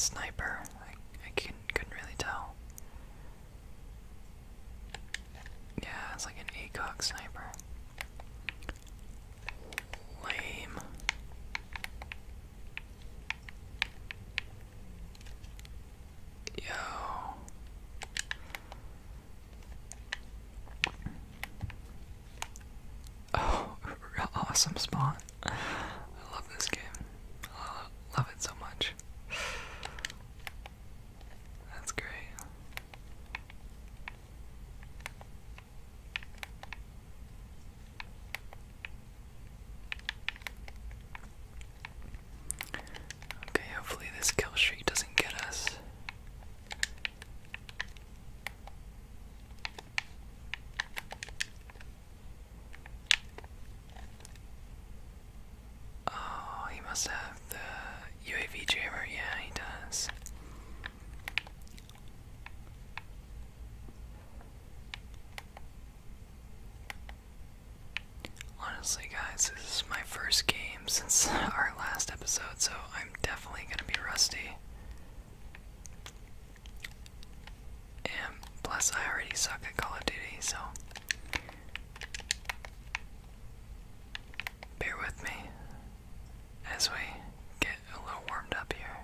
sniper. I couldn't really tell. Yeah, it's like an ACOG sniper. Lame. Yo. Oh, real awesome spawn. I love this game. Love it so much. That's great. Okay, hopefully this kill streak doesn't get us. Oh, he must have the UAV jammer. Yeah, he does. Honestly, guys, this is my first game since our last episode, so I'm definitely gonna be rusty. And plus, I already suck at Call of Duty, so bear with me as we get a little warmed up here.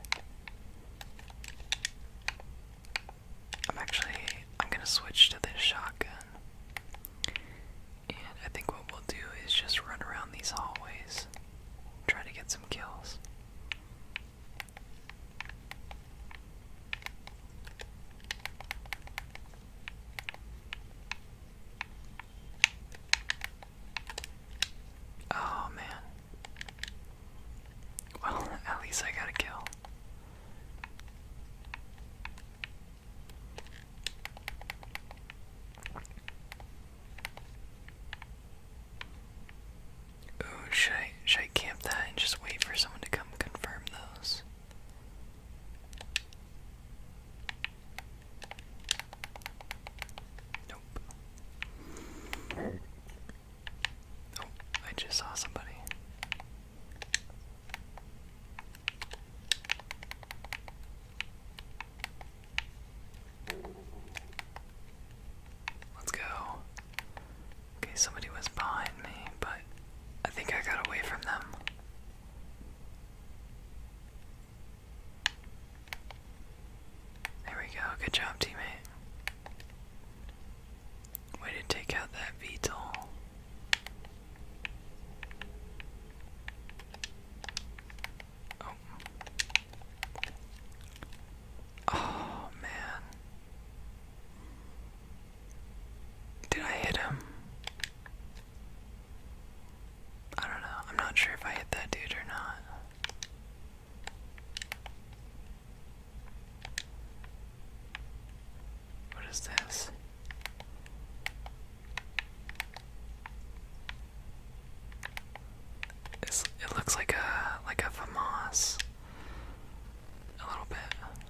I'm gonna switch to this shotgun. And I think what we'll do is just run around these hallways, try to get some kills. Oh man. Well, at least I got a kill. Ooh, should I camp that and just wait for someone to come confirm those? Nope. Oh, I just saw somebody. Let's go. Okay, somebody was behind me, but I think I got away from them. There we go. Good job, teammate. Way to take out that VTOL. Oh. Oh, man. Did I hit him? I don't know. I'm not sure if I hit that dude or not. What is this? It looks like a FAMAS. A little bit.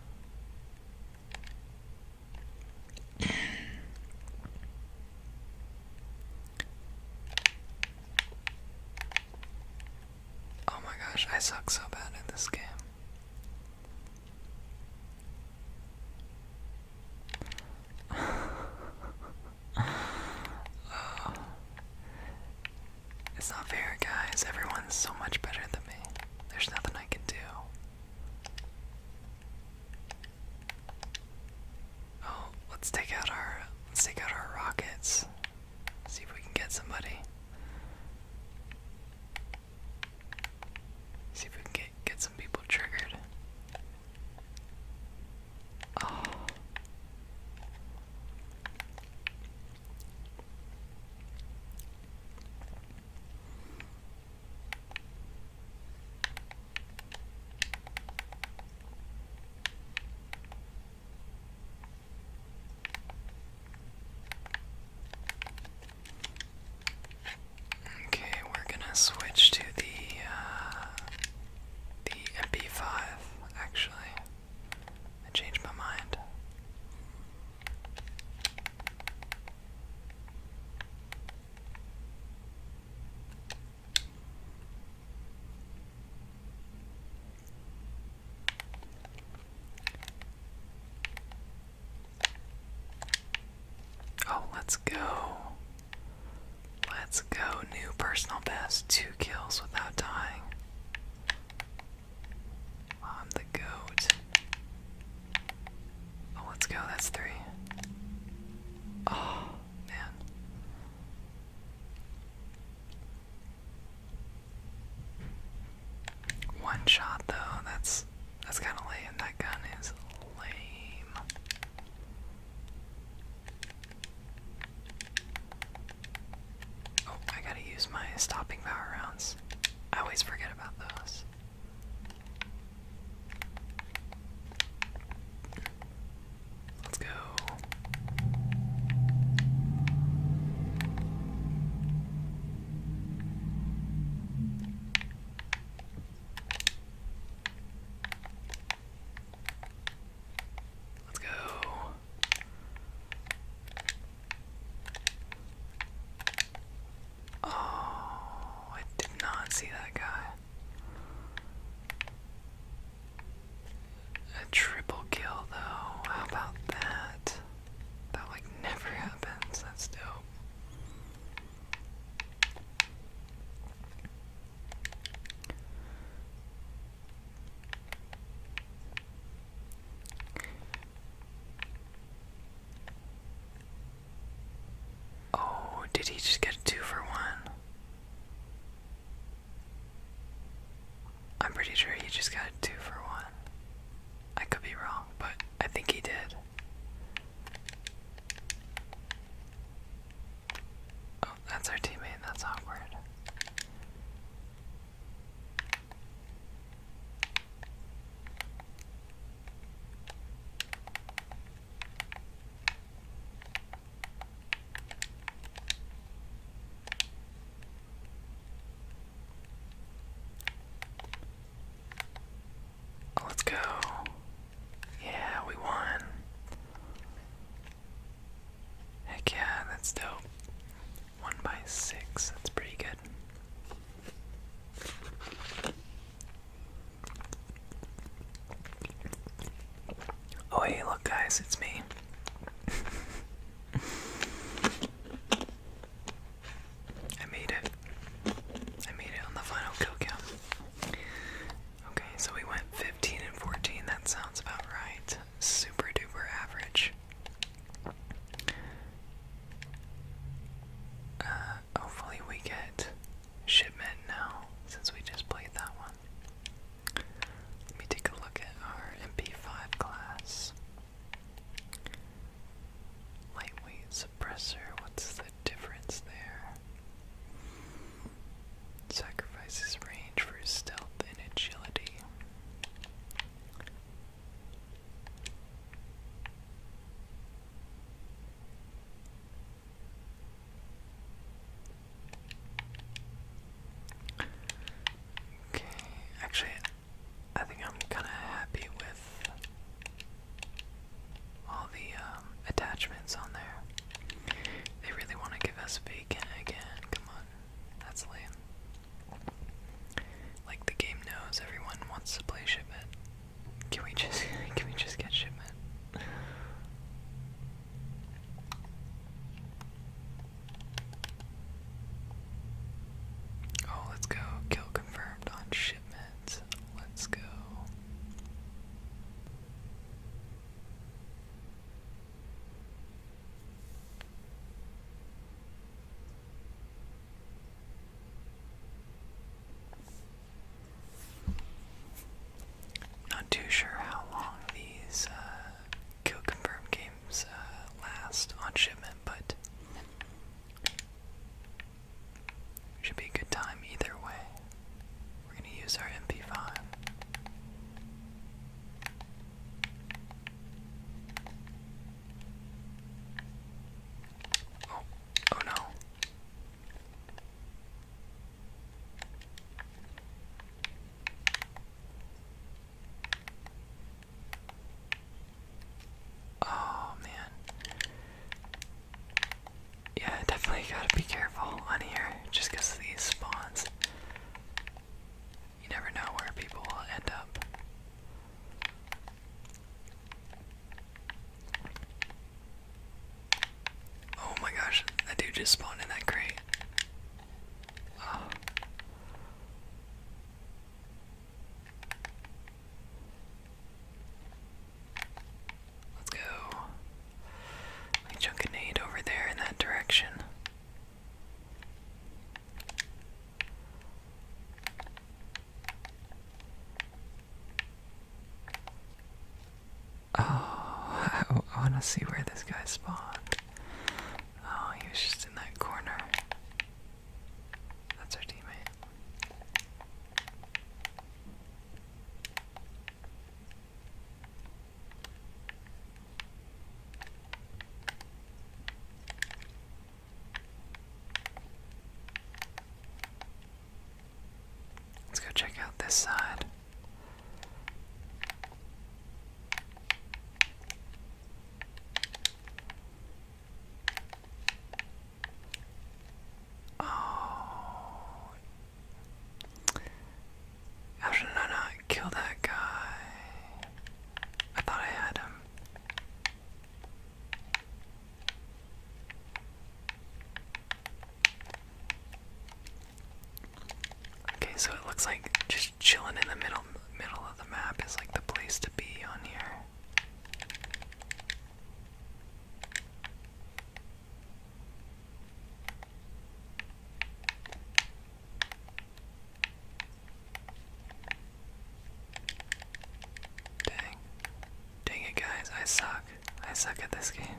Oh my gosh, I suck so bad at this game. Oh. It's not fair, guys. Everyone's so much better than me. There's nothing I can do. Oh, let's take out our rockets. See if we can get somebody. See if we can get some people Let's go. Let's go. New personal best. 2 kills without dying. I'm the GOAT. Oh, let's go. That's 3. Oh, man. One shot though. That's kind of lame. That gun is lame. Oh, I gotta use my stopping power rounds. I always forget about those. Let's go. Let's go. Oh, I did not see that guy. A triple kill though. How about that? That like never happens. That's dope. Oh, did he just get a 2 for 1? I'm pretty sure he just got a 2 for 1. I could be wrong, but I think he did. Oh, that's our teammate. That's awkward. Oh, let's go. Yeah, we won. Heck yeah, that's dope. 1 by 6, that's pretty good. Oh hey, look guys, it's me. I made it. I made it on the final kill count. Okay, so we went 15 and 14, that sounds about right. Super duper average. Hopefully we get shipment now, since we just played that one. Let me take a look at our MP5 class. Lightweight suppressor, what's the difference there? Sacrifices range for stealth and agility. Okay, actually, I think I'm kind of happy with all the attachments on there. They really want to give us Vacant again. Come on, that's lame. Like the game knows everyone wants to play Shipment. Can we just get Shipment? Oh, let's go. Kill confirmed on Shipment. Let's go. Not too sure how long these kill confirmed games last on Shipment, but should be a good time either way. We're gonna use our MP5. Oh no. Oh man. Yeah, definitely gotta be careful on here, just because of these spawns. You never know where people will end up. Oh my god. just spawned in that crate. Oh. Let's go. Let me chuck a nade over there in that direction. Oh, I want to see where this guy spawned. Oh, he was just in that corner. That's our teammate. Let's go check out this side. How should I not kill that guy? I thought I had him. Okay, so it looks like just chilling in the middle of the map is like the place to be on here. Dang it, guys, I suck. I suck at this game.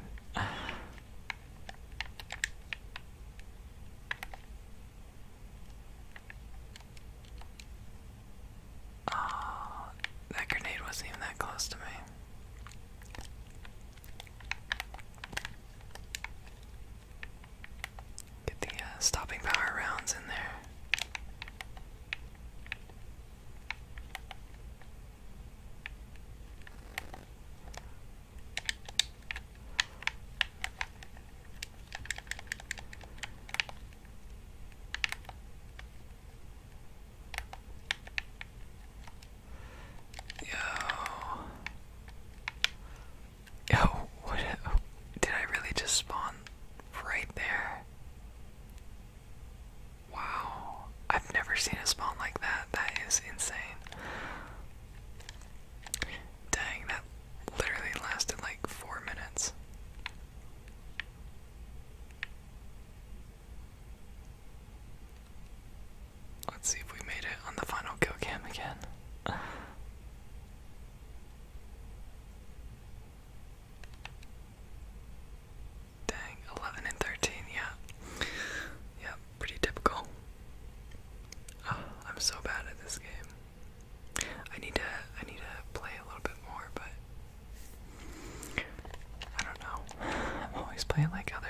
Oh, that grenade wasn't even that close to me. Get the stopping power rounds in there. Yo, what? Did I really just spawn right there? Wow, I've never seen a spawn like that. That is insane. Dang, that literally lasted like 4 minutes. Let's see if we made it on the final kill cam again. Dang, 11 and 13, yeah. Yeah, pretty typical. Oh, I'm so bad at this game. I need to play a little bit more, but I don't know. I'm always playing like on